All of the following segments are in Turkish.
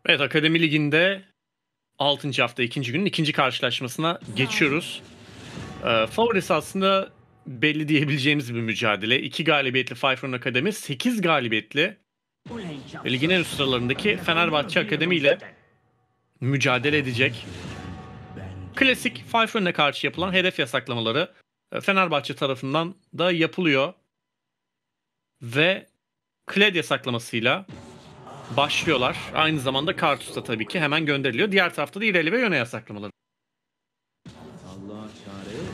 Evet, Akademi Ligi'nde 6. hafta 2. günün 2. karşılaşmasına geçiyoruz. Favorisi aslında belli diyebileceğimiz bir mücadele. 2 galibiyetli Fayfron Akademi, 8 galibiyetli ligin en üst sıralarındaki Fenerbahçe Akademi ile mücadele edecek. Klasik Fayfron'a karşı yapılan hedef yasaklamaları Fenerbahçe tarafından da yapılıyor. Ve Kled yasaklamasıyla başlıyorlar. Aynı zamanda Kartus da tabii ki hemen gönderiliyor. Diğer tarafta da İreli ve Yöne yasaklamaları. Allah çare yok.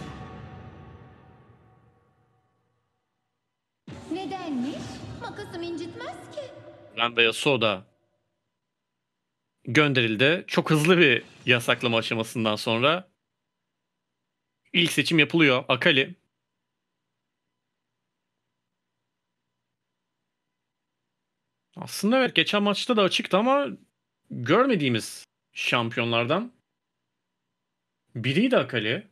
Nedenmiş? Makasım incitmez ki. Ren ve Yasuo da gönderildi. Çok hızlı bir yasaklama aşamasından sonra ilk seçim yapılıyor. Akali. Aslında evet, geçen maçta da açıktı ama görmediğimiz şampiyonlardan biriydi Akali.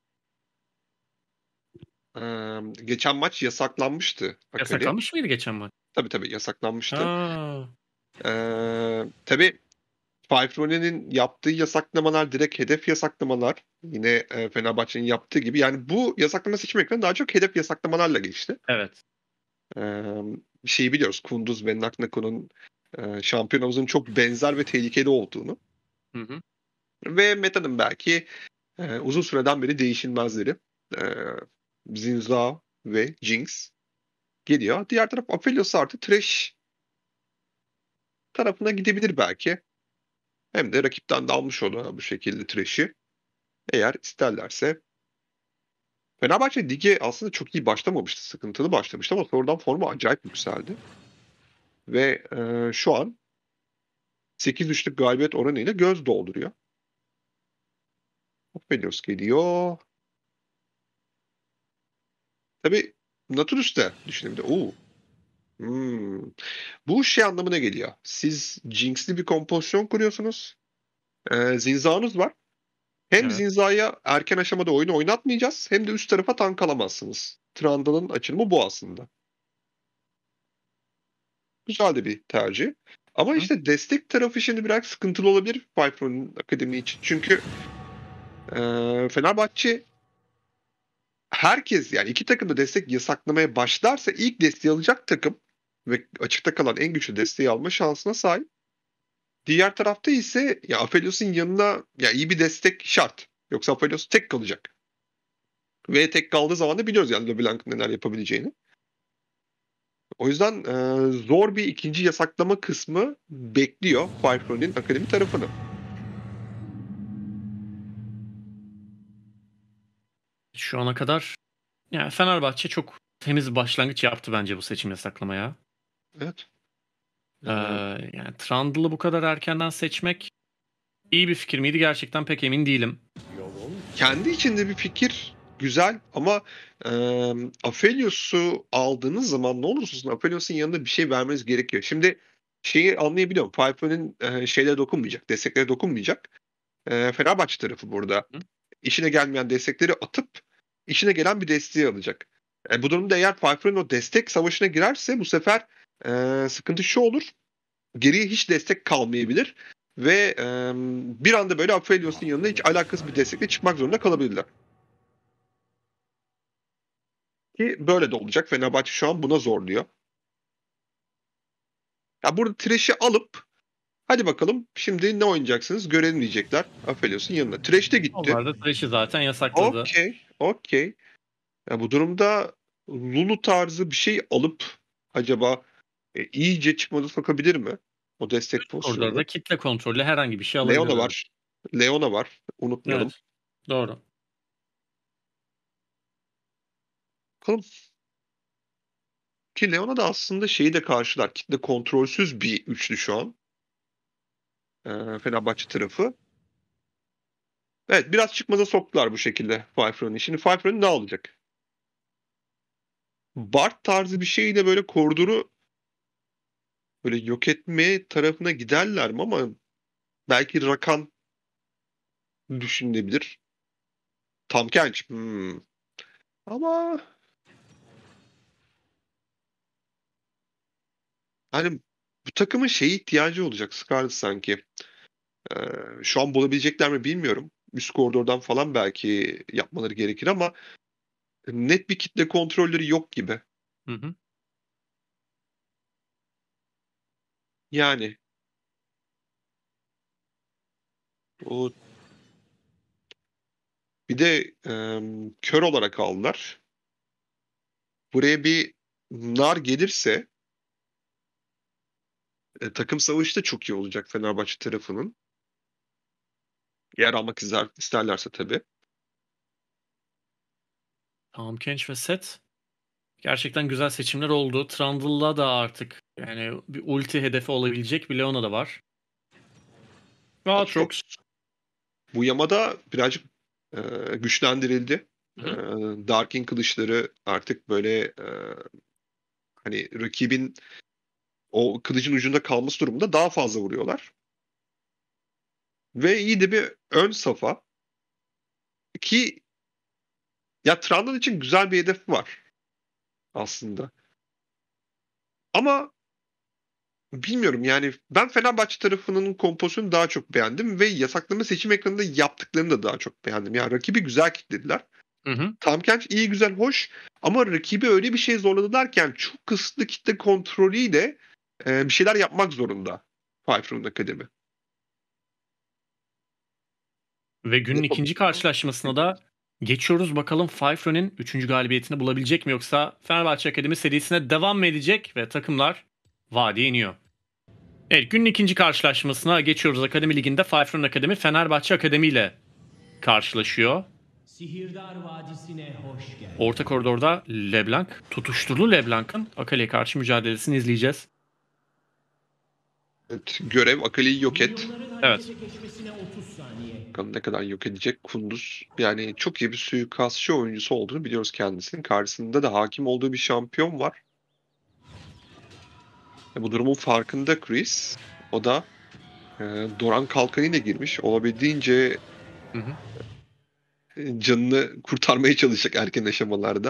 Geçen maç yasaklanmıştı Akali. Yasaklanmış mıydı geçen maç? Tabii yasaklanmıştı. Ha, Tabii Fayfrone'nin yaptığı yasaklamalar direkt hedef yasaklamalar. Yine Fenerbahçe'nin yaptığı gibi. Yani bu yasaklama seçim ekranı daha çok hedef yasaklamalarla geçti. evet. Bir şeyi biliyoruz. Kunduz ve Naknako'nun şampiyonumuzun çok benzer ve tehlikeli olduğunu. Hı hı. Ve Meta'nın belki uzun süreden beri değişilmezleri. E, Zinza ve Jinx geliyor. Diğer taraf Aphelios artı Thresh tarafına gidebilir belki. Hem de rakipten de almış olur bu şekilde Thresh'i. Eğer isterlerse. Fenerbahçe lige aslında çok iyi başlamamıştı. Sıkıntılı başlamıştı ama sonradan formu acayip yükseldi. Ve şu an 8-3'lük galibiyet oranıyla göz dolduruyor. Aphelios geliyor. Tabii Nautilus da düşünebilir. Bu şey anlamına geliyor. Siz Jinx'li bir kompozisyon kuruyorsunuz. Zinza'nız var. Hem Evet. Zinza'ya erken aşamada oyunu oynatmayacağız hem de üst tarafa tank alamazsınız. Trundle'ın açılımı bu aslında. Güzel de bir tercih. Ama Hı. işte destek tarafı şimdi biraz sıkıntılı olabilir Fayfron'un akademi için. Çünkü Fenerbahçe herkes yani iki takım da destek yasaklamaya başlarsa ilk desteği alacak takım ve açıkta kalan en güçlü desteği alma şansına sahip. Diğer tarafta ise ya Aphelios'un yanına ya iyi bir destek şart. Yoksa Aphelios tek kalacak. Ve tek kaldığı zaman da biliyoruz yani LeBlanc'ın neler yapabileceğini. O yüzden zor bir ikinci yasaklama kısmı bekliyor Fayfron'un akademi tarafını. Şu ana kadar yani Fenerbahçe çok temiz bir başlangıç yaptı bence bu seçim yasaklamaya. Evet. Yani Trundle'ı bu kadar erkenden seçmek iyi bir fikir miydi? Gerçekten pek emin değilim. Kendi içinde bir fikir güzel ama Aphelios'u aldığınız zaman ne olursa olsun Aphelios'un yanında bir şey vermeniz gerekiyor. Şimdi şeyi anlayabiliyorum. Fayfron'un şeylere dokunmayacak, desteklere dokunmayacak. Fenerbahçe tarafı burada Hı. işine gelmeyen destekleri atıp işine gelen bir desteği alacak. Bu durumda eğer Fayfron o destek savaşına girerse bu sefer sıkıntı şu olur. Geriye hiç destek kalmayabilir ve bir anda böyle Aphelios'un yanına hiç alakasız bir destekle çıkmak zorunda kalabilirler. Ki böyle de olacak. Fenerbahçe şu an buna zorluyor. Ya burada Thresh'i alıp hadi bakalım şimdi ne oynayacaksınız görelim diyecekler Aphelios'un yanına. Thresh de gitti. Onlar da Thresh'i zaten yasakladı. Okey. Ya bu durumda Lulu tarzı bir şey alıp acaba iyice çıkmaza sokabilir mi? O destek Orada pozisyonunu. da kitle kontrollü herhangi bir şey alabilir. Leona Evet. var. Leona var. Unutmayalım. Evet. Doğru. Bakalım. Ki Leona da aslında şeyi de karşılar. Kitle kontrolsüz bir üçlü şu an. Fenerbahçe tarafı. Evet biraz çıkmaza soktular bu şekilde Fayfron'u. Şimdi Fayfron ne alacak? Bart tarzı bir şeyle böyle koridoru böyle yok etme tarafına giderler mi ama belki Rakan düşünülebilir. Tam Kench. Ama hani Bu takımın ihtiyacı olacak Scarlet sanki. Şu an bulabilecekler mi bilmiyorum. Üst koridordan falan belki yapmaları gerekir ama net bir kitle kontrolleri yok gibi. Hı hı. Yani o bir de kör olarak aldılar. Buraya bir nar gelirse takım savaşı da çok iyi olacak Fenerbahçe tarafının. Eğer almak isterlerse tabii. Tahm Kench ve Set gerçekten güzel seçimler oldu. Trundle'la da artık yani bir ulti hedefi olabilecek bir Leona da var. Aatrox. Bu yamada birazcık güçlendirildi. Hı hı. Darkin kılıçları artık böyle hani rakibin o kılıcın ucunda kalması durumunda daha fazla vuruyorlar. Ve iyi de bir ön safa ki ya Trundle için güzel bir hedef var aslında. Ama bilmiyorum yani ben Fenerbahçe tarafının kompozisyonunu daha çok beğendim ve yasaklama seçim ekranında yaptıklarını da daha çok beğendim. Yani rakibi güzel kilitlediler. Hı hı. Tahm Kench iyi güzel hoş ama rakibi öyle bir şey zorladılarken çok kısıtlı kitle kontrolüyle bir şeyler yapmak zorunda Five Room Academy. Ve günün Yapam- ikinci karşılaşmasına da geçiyoruz. Bakalım Fifron'un 3. galibiyetini bulabilecek mi yoksa Fenerbahçe Akademi serisine devam mı edecek ve takımlar vadiye iniyor. Evet, günün ikinci karşılaşmasına geçiyoruz. Akademi Ligi'nde Fifron Akademi Fenerbahçe Akademi ile karşılaşıyor. Sihirdar Vadisi'ne hoş geldin. Orta koridorda LeBlanc, tutuşturulu LeBlanc'ın Akali'ye karşı mücadelesini izleyeceğiz. Evet, görev Akali'yi yok et. Milyonların Evet. harekete geçmesine 30 saniye. Bakalım ne kadar yok edecek Kunduz. Yani çok iyi bir suikastçı oyuncusu olduğunu biliyoruz kendisinin. Karşısında da hakim olduğu bir şampiyon var. Bu durumun farkında Chris. O da Doran Kalkanı'yla girmiş. Olabildiğince Hı hı. canını kurtarmaya çalışacak erken aşamalarda.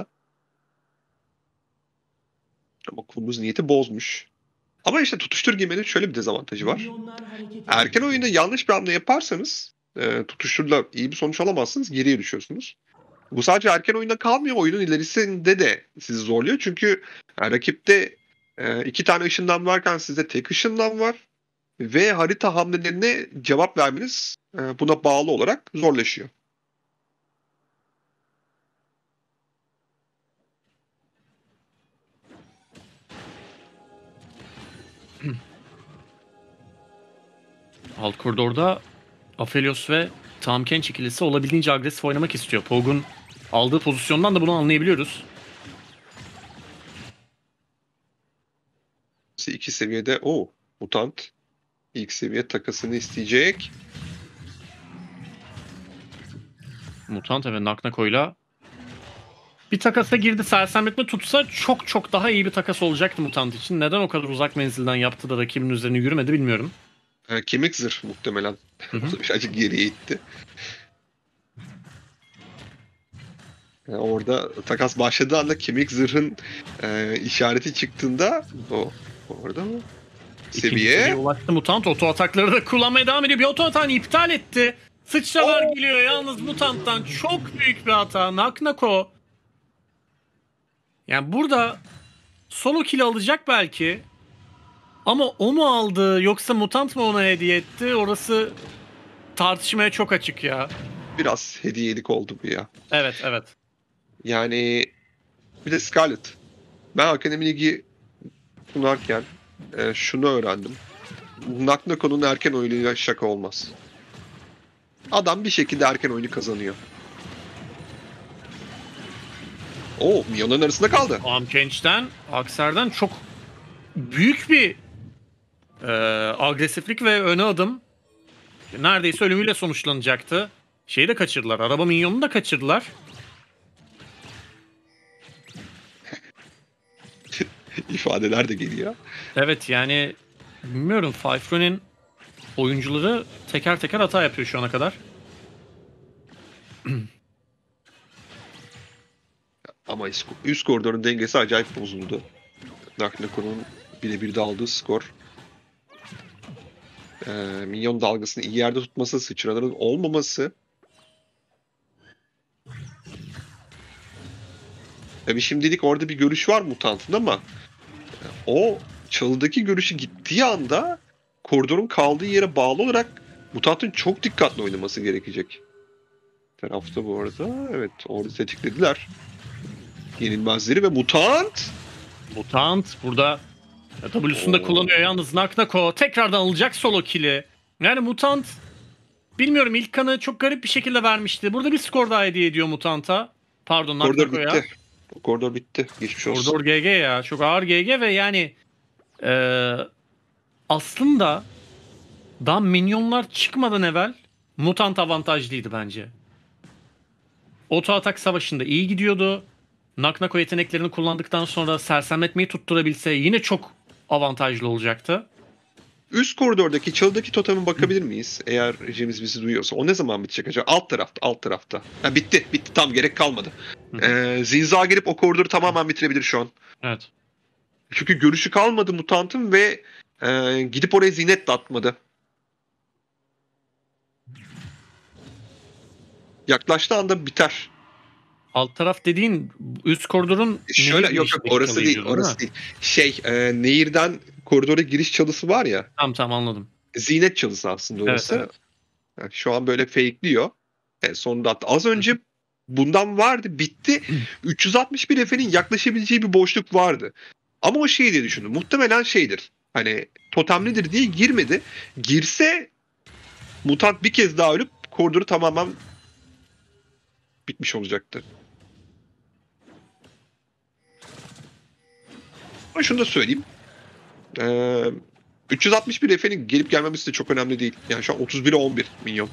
Ama Kunduz niyeti bozmuş. Ama işte tutuştur giymenin şöyle bir dezavantajı var. Milyonlar harekete Erken geçti. oyunda yanlış bir hamle yaparsanız tutuşturla iyi bir sonuç alamazsınız. Geriye düşüyorsunuz. Bu sadece erken oyunda kalmıyor. Oyunun ilerisinde de sizi zorluyor. Çünkü rakipte 2 tane ışınlan varken sizde tek ışınlan var. Ve harita hamlelerine cevap vermeniz buna bağlı olarak zorlaşıyor. Alt koridorda Aphelios ve Tahm Kench ikilisi olabildiğince agresif oynamak istiyor. Pog'un aldığı pozisyondan da bunu anlayabiliyoruz. 2 seviyede mutant ilk seviye takasını isteyecek. Mutant ve Naknako'yla bir takasa girdi. Sersemletme tutsa çok çok daha iyi bir takas olacaktı Mutant için. Neden o kadar uzak menzilden yaptı da rakibin üzerine yürümedi bilmiyorum. Kemik zırh muhtemelen. Hı hı. Birazcık geriye itti. Orada takas başladığı anda kemik zırhın işareti çıktığında orada mı? İkinci seviyeye Seviye. ulaştı Mutant. Oto atakları da kullanmaya devam ediyor. Bir oto atağını iptal etti. Sıçralar geliyor yalnız Mutant'tan. Çok büyük bir hata. Naknako. Yani burada solo kill alacak belki. Ama o mu aldı yoksa Mutant mı ona hediye etti? Orası tartışmaya çok açık ya. Biraz hediyelik oldu bu ya. Evet, evet. Yani bir de Scarlet. Ben Akademi Ligi sunarken şunu öğrendim. Naknako'nun erken oyunuyla şaka olmaz. Adam bir şekilde erken oyunu kazanıyor. milyonların arasında kaldı. Amkenç'ten, Akser'den çok büyük bir agresiflik ve öne adım. Neredeyse ölümüyle sonuçlanacaktı. Şeyi de kaçırdılar. Araba minyonunu da kaçırdılar. İfadeler de geliyor. Evet yani bilmiyorum. Fifron'in oyuncuları teker teker hata yapıyor şu ana kadar. Ama üst koridorun dengesi acayip bozuldu. Naknako'nun birebir de aldığı skor. Minyon dalgasını iyi yerde tutması, sıçraların olmaması. Tabii şimdilik orada bir görüş var mutantın ama o çalıdaki görüşü gittiği anda koridorun kaldığı yere bağlı olarak mutantın çok dikkatli oynaması gerekecek. Tarafta bu arada evet orada tetiklediler. Yenilmezleri ve mutant. Mutant burada W'sunu da kullanıyor yalnız. Naknako tekrardan alacak solo kill'i. Yani Mutant bilmiyorum ilk kanı çok garip bir şekilde vermişti. Burada bir skor daha hediye ediyor Mutant'a. Pardon Koridor Naknako'ya. bitti. Koridor bitti. Geçmiş olsun. Koridor GG ya. Çok ağır GG ve yani aslında daha minyonlar çıkmadan evvel Mutant avantajlıydı bence. Oto atak savaşında iyi gidiyordu. Naknako yeteneklerini kullandıktan sonra sersemletmeyi tutturabilse yine çok avantajlı olacaktı. Üst koridordaki çalıdaki toteme bakabilir miyiz? Eğer James bizi duyuyorsa. O ne zaman bitecek acaba? Alt tarafta. Ha, bitti. Tam gerek kalmadı. Zinza gelip o koridoru tamamen bitirebilir şu an. Evet. Çünkü görüşü kalmadı mutantın ve gidip oraya zinet de atmadı. Yaklaştığı anda biter. Alt taraf dediğin üst koridorun Şöyle nehir yok girişindeki orası çalıyı değil, diyorsun, orası değil değil. Nehirden koridora giriş çalısı var ya. Tamam anladım. Zinet çalısı aslında orası. Evet. Yani şu an böyle fake'liyor. Sonunda attı. Az önce bundan vardı, bitti. 361 Efe'nin yaklaşabileceği bir boşluk vardı. Ama o şey diye düşündüm. Muhtemelen şeydir. Hani totemlidir diye girmedi. Girse mutant bir kez daha ölüp koridoru tamamen bitmiş olacaktı. Ama şunu da söyleyeyim. 361 Efe'nin gelip gelmemesi de çok önemli değil. Yani şu an 31'e 11 milyon.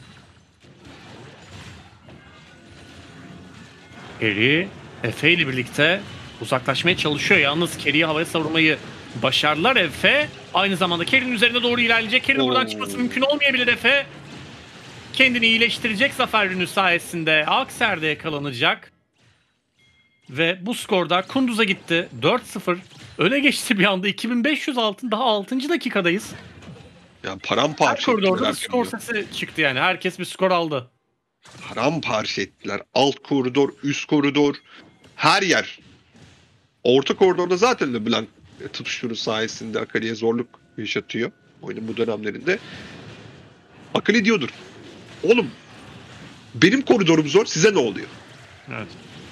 Kerry Efe ile birlikte uzaklaşmaya çalışıyor. Yalnız Kerry'i havaya savurmayı başardılar Efe. Aynı zamanda Kerry'nin üzerine doğru ilerleyecek. Kerry'nin buradan çıkması mümkün olmayabilir Efe. Kendini iyileştirecek zafer ürünü sayesinde Akser'de yakalanacak. Ve bu skorda Kunduz'a gitti. 4-0. Öne geçti bir anda. 2500 altın. Daha 6. dakikadayız. Yani Her paramparça koridorda ettiler. bir skor sesi çıktı yani. Herkes bir skor aldı. Paramparça ettiler. Alt koridor, üst koridor, her yer. Orta koridorda zaten LeBlanc tutuşturu sayesinde Akali'ye zorluk yaşatıyor. Oyunun bu dönemlerinde. Akali diyordur. Oğlum benim koridorum zor, size ne oluyor? Evet.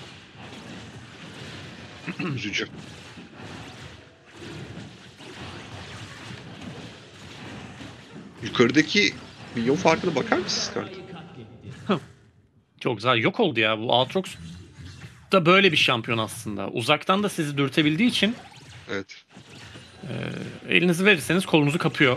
Üzücü. Yukarıdaki milyon farkına bakar mısınız kardeşim? Çok güzel. Yok oldu ya. Bu Aatrox da böyle bir şampiyon aslında. Uzaktan da sizi dürtebildiği için Evet. elinizi verirseniz kolunuzu kapıyor.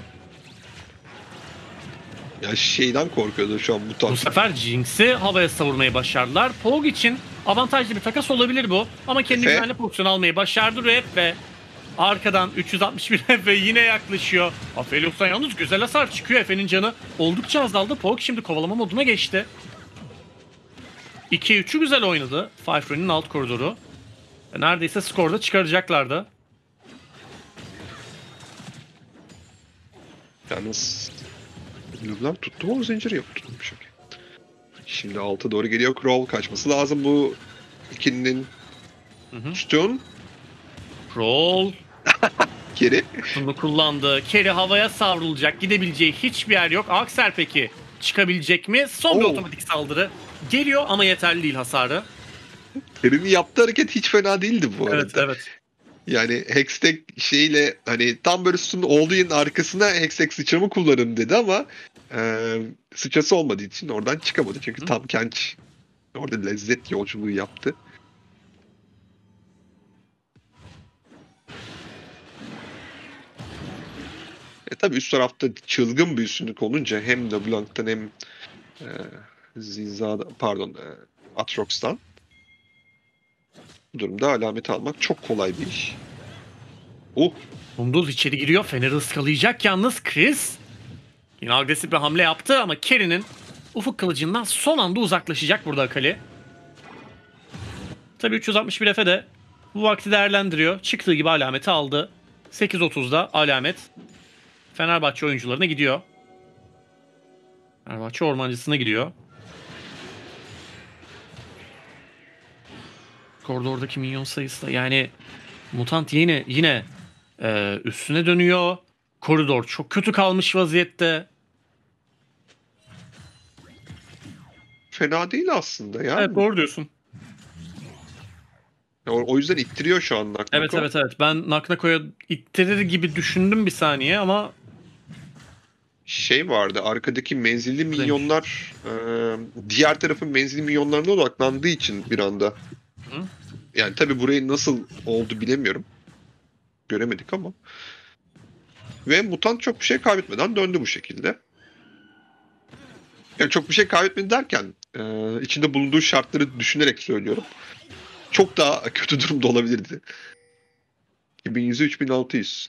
Ya şeyden korkuyordu şu an Bu mutant. sefer Jinx'i havaya savurmayı başardılar. Pog için avantajlı bir takas olabilir bu. Ama kendi Efe? güvenli pozisyon almayı başardı Rap ve arkadan 361 Efe yine yaklaşıyor. Aphelios'tan yalnız güzel hasar çıkıyor. Efe'nin canı oldukça azaldı. Pog şimdi kovalama moduna geçti. 2-3'ü güzel oynadı. Fifron'un alt koridoru. Neredeyse skorda çıkaracaklardı. Yalnız LeBlanc tuttu mu o zinciri? Yok, tutmamış. Okay. Şimdi alta doğru geliyor. Crow kaçması lazım bu ikilinin. Stone Roll. geri. Bunu kullandı. Kerry havaya savrulacak. Gidebileceği hiçbir yer yok. Akser peki çıkabilecek mi? Son bir otomatik saldırı. Geliyor ama yeterli değil hasarı. Kerry'nin yaptığı hareket hiç fena değildi bu arada. Evet. Yani Hextech şeyle hani tam böyle Stone'un olduğu yerin arkasına Hextech sıçramı kullanın dedi ama sıçrası olmadığı için oradan çıkamadı. Çünkü tam Kench orada lezzet yolculuğu yaptı. Tabii üst tarafta çılgın bir üstünlük olunca hem LeBlanc'tan hem Aatrox'tan bu durumda alameti almak çok kolay bir iş. Kunduz içeri giriyor. Fener'i ıskalayacak yalnız Chris. Yine agresif bir hamle yaptı ama Kerry'nin ufuk kılıcından son anda uzaklaşacak burada Akali. Tabii 361 Efe de bu vakti değerlendiriyor. Çıktığı gibi alameti aldı. 8.30'da alamet Fenerbahçe oyuncularına gidiyor. Fenerbahçe ormancısına gidiyor. Koridordaki minyon sayısı da yani mutant yine üstüne dönüyor. Koridor çok kötü kalmış vaziyette. Fena değil aslında ya. Evet, doğru diyorsun. O yüzden ittiriyor şu an Naknako. Evet. Ben Naknako'ya ittirir gibi düşündüm bir saniye ama Şey vardı, arkadaki menzilli minyonlar diğer tarafın menzilli minyonlarına odaklandığı için bir anda. Hı. Yani tabii burayı nasıl oldu bilemiyorum. Göremedik ama. Ve mutant çok bir şey kaybetmeden döndü bu şekilde. Yani çok bir şey kaybetmedi derken içinde bulunduğu şartları düşünerek söylüyorum. Çok daha kötü durumda olabilirdi. 2100'e 3600.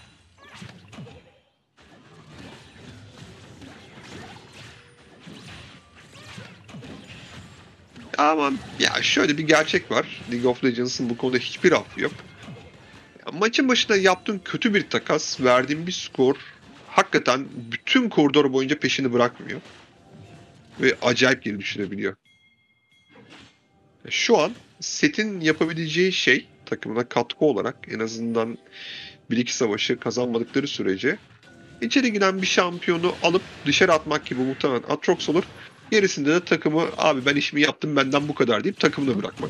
Ama ya şöyle bir gerçek var. League of Legends'ın bu konuda hiçbir affı yok. Ya maçın başında yaptığın kötü bir takas, verdiğin bir skor hakikaten bütün koridor boyunca peşini bırakmıyor. Ve acayip geri düşürebiliyor. Şu an setin yapabileceği şey takımına katkı olarak en azından 1-2 savaşı kazanmadıkları sürece içeri giren bir şampiyonu alıp dışarı atmak gibi muhtemelen Aatrox olur. Gerisinde de takımı abi ben işimi yaptım benden bu kadar deyip takımına bırakmak.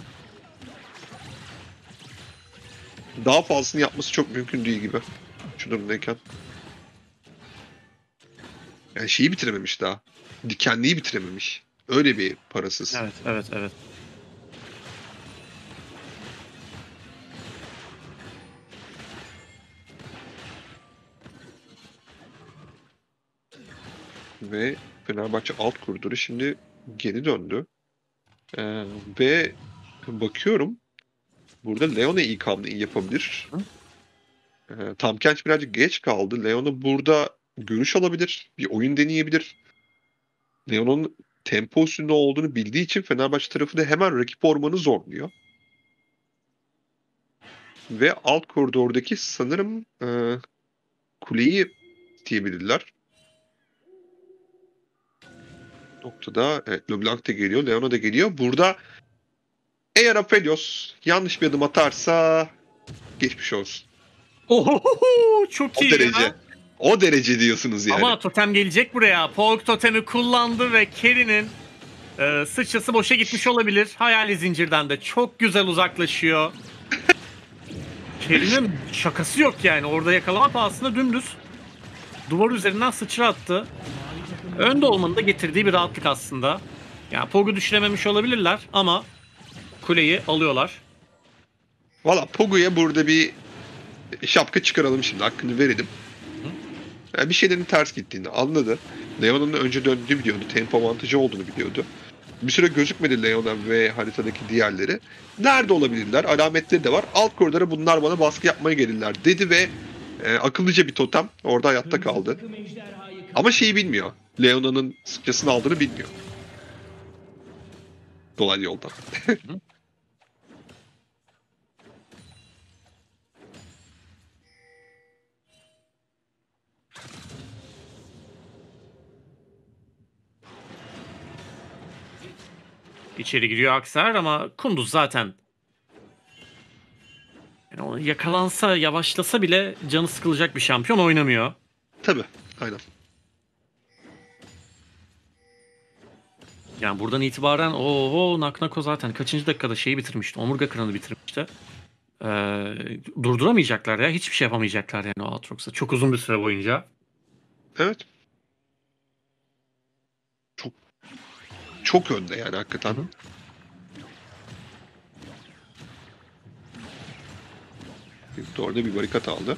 Daha fazlasını yapması çok mümkün değil gibi. Şu durumdayken. Yani şeyi bitirememiş daha. Dikenliyi bitirememiş. Öyle bir parasız. evet. Ve Fenerbahçe alt koridoru şimdi geri döndü. Ve bakıyorum burada Leona ilk hamleyi yapabilir. Tam Kench birazcık geç kaldı. Leona burada görüş alabilir. Bir oyun deneyebilir. Leona'nın tempo üstünde olduğunu bildiği için Fenerbahçe tarafı da hemen rakip ormanı zorluyor. Ve alt koridordaki sanırım kuleyi diyebilirler. Noktada evet, LeBlanc da geliyor, Leona da geliyor. Burada eğer Aphelios yanlış bir adım atarsa geçmiş olsun. Oho, çok O iyi derece. ya. O derece diyorsunuz yani. Ama totem gelecek buraya. Polk totemi kullandı ve Kerry'nin sıçrası boşa gitmiş olabilir. Hayali zincirden de çok güzel uzaklaşıyor. Kerry'nin şakası yok yani. Orada yakalama pahasına dümdüz duvar üzerinden sıçra attı. Önde olmanın da getirdiği bir rahatlık aslında. Yani Pog'u düşürememiş olabilirler ama kuleyi alıyorlar. Valla Pogu'ya burada bir şapka çıkaralım şimdi. Hakkını verelim. Yani bir şeylerin ters gittiğini anladı. Leona'nın önce döndüğünü biliyordu. Tempo avantajı olduğunu biliyordu. Bir süre gözükmedi Leona ve haritadaki diğerleri. Nerede olabilirler? Alametleri de var. Alt koridora bunlar bana baskı yapmaya gelirler dedi ve akıllıca bir totem orada hayatta kaldı. Takım ejderhayı Ama şeyi bilmiyor. Leona'nın sıçrasını aldığını bilmiyor. Dolaylı yoldan. İçeri giriyor Akser ama Kunduz zaten yani onu yakalansa, yavaşlasa bile canı sıkılacak bir şampiyon oynamıyor. Tabii. Aynen. Yani buradan itibaren Naknako zaten kaçıncı dakikada şeyi bitirmişti. Omurga kıranı bitirmişti. Durduramayacaklar ya. Hiçbir şey yapamayacaklar yani o Aatrox'a. Çok uzun bir süre boyunca. Evet. Çok önde yani hakikaten. Hı. Orada bir barikat aldı.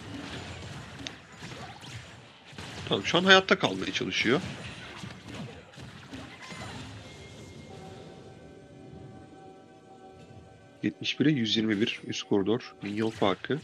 Tamam şu an hayatta kalmaya çalışıyor. ...71'e 121 üst koridor. Minyon farkı.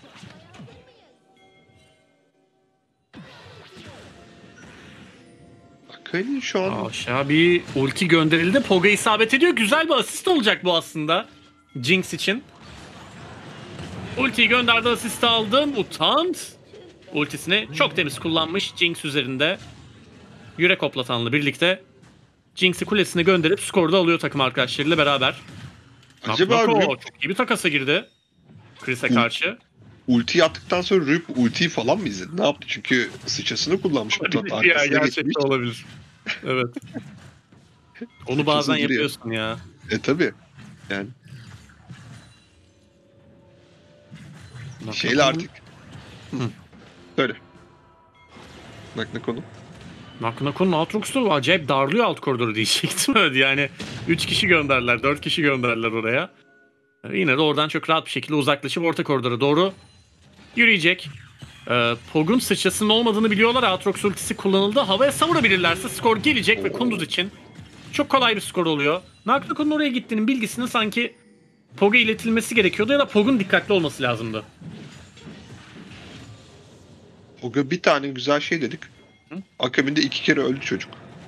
Akali'nin şu an... Aşağı bir ulti gönderildi. Poga isabet ediyor. Güzel bir asist olacak bu aslında. Jinx için. Ultiyi gönderdi, asist aldı. Mutant ultisini çok temiz kullanmış Jinx üzerinde. Yürek Hoplatan'la birlikte Jinx'i kulesine gönderip skoru da alıyor takım arkadaşlarıyla beraber. Acaba Naknako Rüp çok iyi bir takasa girdi Chris'e karşı. ultiyi attıktan sonra Rüp ultiyi falan mı izledi? Ne yaptı? Çünkü sıçrasını kullanmış mutant Olabilir ya, arkasına geçmiş. gerçekten olabilir. Evet. Onu Sıçrası bazen duruyor. yapıyorsun ya. Tabii. Yani şeyle Naknako'nun- artık. Söyle. Naknako'nun. Naknako'nun Aatrox'u acayip darlıyor alt koridoru diyecektim. Evet, yani 3 kişi gönderler, 4 kişi gönderler oraya. Yine de oradan çok rahat bir şekilde uzaklaşıp orta koridora doğru yürüyecek. Pog'un sıçrasının olmadığını biliyorlar. Aatrox ultisi kullanıldı. Havaya savurabilirlerse skor gelecek ve Kunduz için çok kolay bir skor oluyor. Naknako'nun oraya gittiğinin bilgisinin sanki Pog'a iletilmesi gerekiyordu ya da Pog'un dikkatli olması lazımdı. Oga bir tane güzel şey dedik. Akabinde 2 kere öldü çocuk.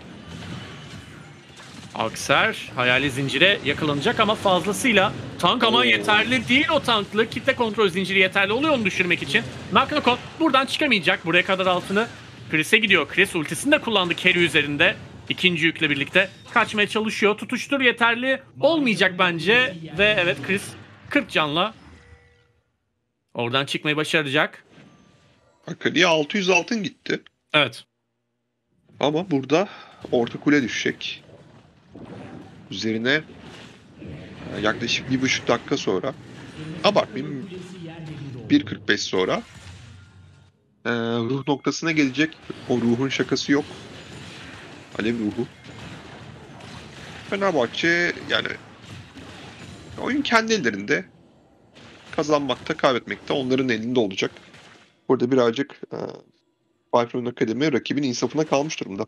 Akser hayali zincire yakalanacak ama fazlasıyla tank ama yeterli değil o tanklı. Kitle kontrol zinciri yeterli oluyor onu düşürmek için. Naknako buradan çıkamayacak. Buraya kadar altını Chris'e gidiyor. Chris ultisini de kullandı carry üzerinde. İkinci yükle birlikte kaçmaya çalışıyor. Tutuştur yeterli olmayacak bence. Ve evet Chris 40 canla oradan çıkmayı başaracak. Akali'ye 600 altın gitti. Evet. Ama burada orta kule düşecek. Üzerine yaklaşık 1,5 dakika sonra, abartmayayım, 1,45 sonra ruh noktasına gelecek. O ruhun şakası yok. Alev ruhu. Fenerbahçe yani oyun kendi ellerinde. Kazanmakta, kaybetmekte onların elinde olacak. Burada birazcık Bayfront Akademi rakibin insafına kalmış durumda.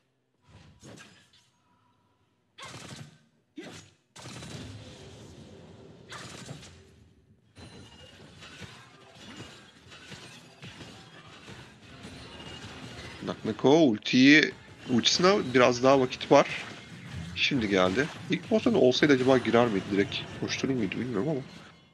Naknako ultisine biraz daha vakit var. Şimdi geldi. İlk boss'tan olsaydı acaba girer miydi direkt? Koşturur muydu bilmiyorum ama.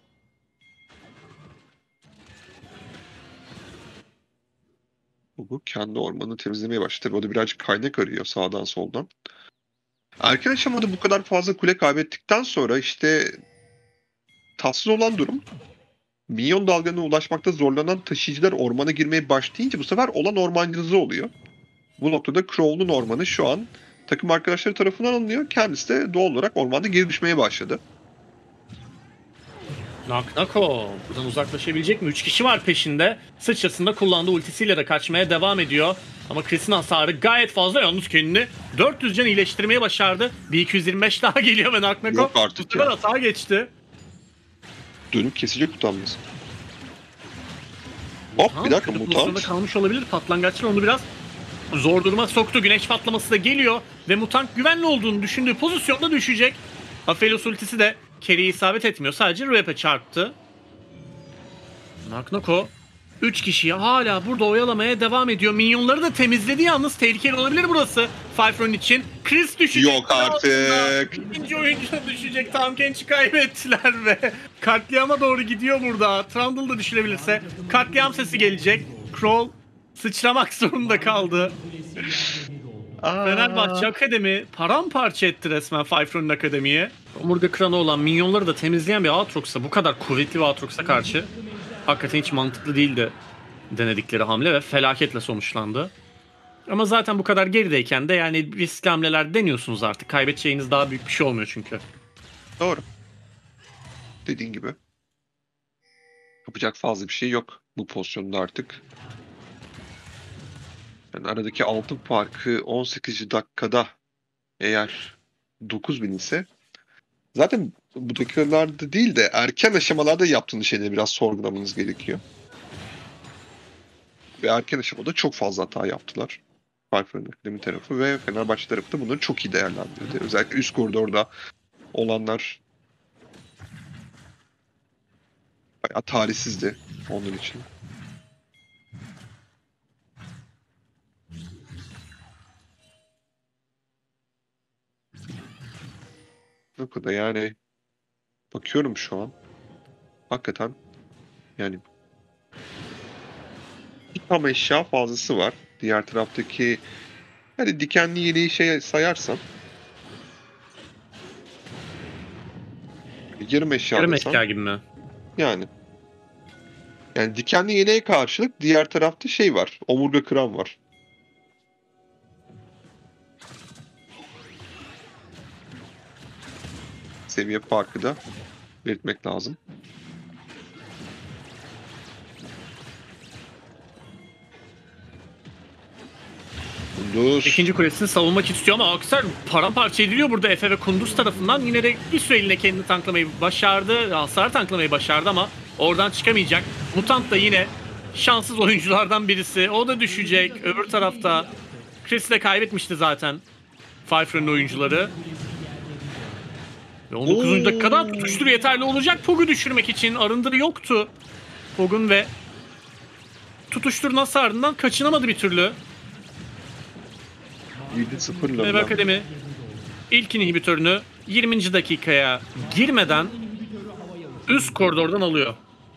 Bu kendi ormanını temizlemeye başladı. O da birazcık kaynak arıyor sağdan soldan. Erken aşamada bu kadar fazla kule kaybettikten sonra işte tatsız olan durum, minyon dalgana ulaşmakta zorlanan taşıyıcılar ormana girmeye başlayınca bu sefer olan ormancılığı oluyor. Bu noktada Crow'un ormanı şu an takım arkadaşları tarafından alınıyor. Kendisi de doğal olarak ormanda geri düşmeye başladı. Naknako buradan uzaklaşabilecek mi? 3 kişi var peşinde. Sıçrasında kullandığı ultisiyle de kaçmaya devam ediyor. Ama Chris'in hasarı gayet fazla. Yalnız kendini 400 can iyileştirmeye başardı. Bir 225 daha geliyor ve Naknako Yok artık bu sefer ya. hata geçti. Dönüp kesecek utanmaz. Hop bir dakika, Kötü pozisyonda mutant. kalmış olabilir. Patlangaçlar onu biraz zor duruma soktu. Güneş patlaması da geliyor. Ve mutant güvenli olduğunu düşündüğü pozisyonda düşecek. Aphelios ultisi de carry'e isabet etmiyor. Sadece Rap'e çarptı. Naknako 3 kişiyi hala burada oyalamaya devam ediyor. Minyonları da temizledi yalnız. Tehlikeli olabilir burası. Five için. Chris düşecek. Yok artık. İkinci oyuncu da düşecek. Tam Kench'i kaybettiler ve katliama doğru gidiyor burada. Trundle da düşülebilirse katliam sesi gelecek. Kroll sıçramak zorunda kaldı. Fenerbahçe Akademi paramparça etti resmen Five Akademi'ye. Omurga kranı olan minyonları da temizleyen bir Aatrox'a, bu kadar kuvvetli bir Aatrox'a karşı hakikaten hiç mantıklı değildi denedikleri hamle ve felaketle sonuçlandı. Ama zaten bu kadar gerideyken de yani riskli hamleler deniyorsunuz artık. Kaybedeceğiniz daha büyük bir şey olmuyor çünkü. Doğru. Dediğin gibi. Yapacak fazla bir şey yok bu pozisyonda artık. Yani aradaki altın farkı 18 dakikada eğer 9.000 ise, zaten bu dakikalarda değil de erken aşamalarda yaptığınız şeyleri biraz sorgulamanız gerekiyor. Ve erken aşamada çok fazla hata yaptılar. Five Akademi tarafı ve Fenerbahçe tarafı da bunları çok iyi değerlendirdi. Özellikle üst koridorda olanlar bayağı talihsizdi onun için. Bu kadar yani, bakıyorum şu an. Hakikaten yani bir tam eşya fazlası var. Diğer taraftaki Hadi dikenli yeleği sayarsan. Yarım eşya Yarım desen. eşya gibi mi? Yani. Yani dikenli yeleğe karşılık diğer tarafta şey var. Omurga kıran var. Seviye farkı da belirtmek lazım. Kunduz. İkinci kulesini savunmak istiyor ama Aksar paramparça ediliyor burada Efe ve Kunduz tarafından. Yine de bir süreliğine kendini tanklamayı başardı. Hasar tanklamayı başardı ama oradan çıkamayacak. Mutant da yine şanssız oyunculardan birisi. O da düşecek. Öbür tarafta Chris de kaybetmişti zaten Five oyuncuları. Ve 19. dakikada tutuştur yeterli olacak Pog'u düşürmek için. Arındırı yoktu Pog'un ve tutuşturun hasarından kaçınamadı bir türlü. 7-0'la. Ve Akademi ilk inhibitörünü 20. dakikaya girmeden üst koridordan alıyor.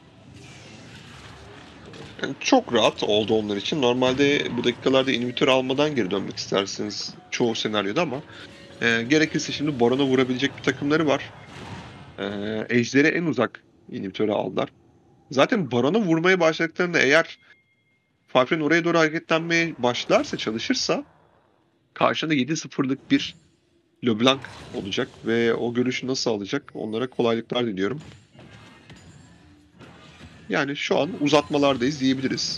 Yani çok rahat oldu onlar için. Normalde bu dakikalarda inhibitör almadan geri dönmek istersiniz çoğu senaryoda ama gerekirse şimdi Baron'a vurabilecek bir takımları var. Ejder'e en uzak inhibitörü aldılar. Zaten Baron'a vurmaya başladıklarında eğer Fafren oraya doğru hareketlenmeye başlarsa, çalışırsa karşında 7-0'lık bir LeBlanc olacak ve o görüşü nasıl alacak onlara kolaylıklar diliyorum. Yani şu an uzatmalardayız diyebiliriz.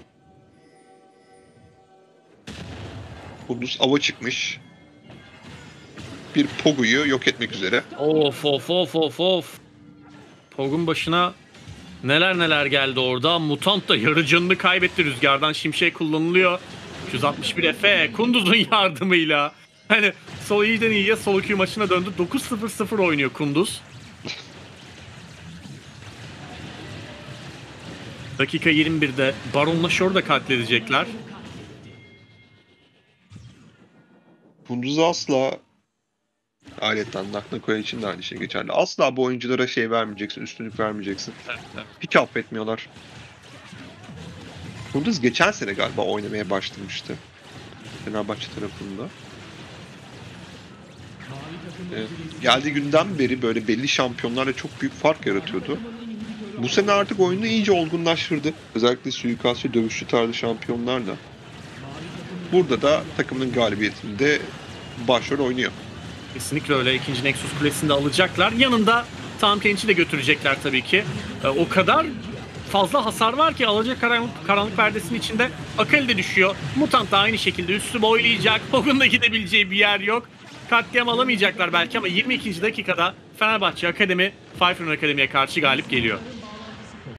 Kunduz ava çıkmış. Bir Pogu'yu yok etmek üzere. Of of of of of. Pog'un başına neler neler geldi orada. Mutant da yarı canını kaybetti. Rüzgardan şimşek kullanılıyor. 361 Efe Kunduz'un yardımıyla. Hani sol iyiden iyiye sol Q maçına döndü. 9-0-0 oynuyor Kunduz. Dakika 21'de Baron'la Shore'u da katledecekler. Kunduz'u asla aletten Naknakoya için de aynı şey geçerli. Asla bu oyunculara şey vermeyeceksin, üstünlük vermeyeceksin. Hiç affetmiyorlar. Kunduz geçen sene galiba oynamaya başlamıştı. Fenerbahçe tarafında. Geldiği günden beri böyle belli şampiyonlarla çok büyük fark yaratıyordu. Bu sene artık oyunu iyice olgunlaştırdı. Özellikle suikastçı, dövüşçü tarzı şampiyonlarla. Burada da takımın galibiyetinde başrol oynuyor. Kesinlikle öyle. İkinci Nexus Kulesi'ni de alacaklar. Yanında Tahm Kench'i de götürecekler tabii ki. O kadar fazla hasar var ki alacak karanlık perdesinin içinde Akali de düşüyor. Mutant da aynı şekilde üstü boylayacak. Pog'un da gidebileceği bir yer yok. Katliam alamayacaklar belki ama 22. dakikada Fenerbahçe Akademi Five Akademi'ye karşı galip geliyor.